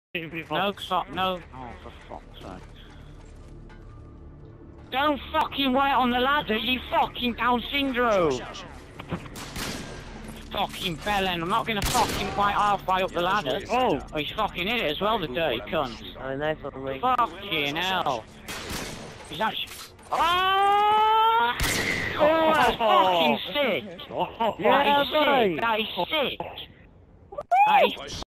No, stop, no. Oh, for fuck's sake. Don't fucking wait on the ladder, you fucking Down syndrome! Fucking bellend, I'm not gonna fucking wait halfway up the ladder. Oh, he's fucking in it as well, the dirty cunt. I know, suddenly. Fucking hell. He's actually... Oh, that's fucking sick! Yeah, That is sick! That is sick! That is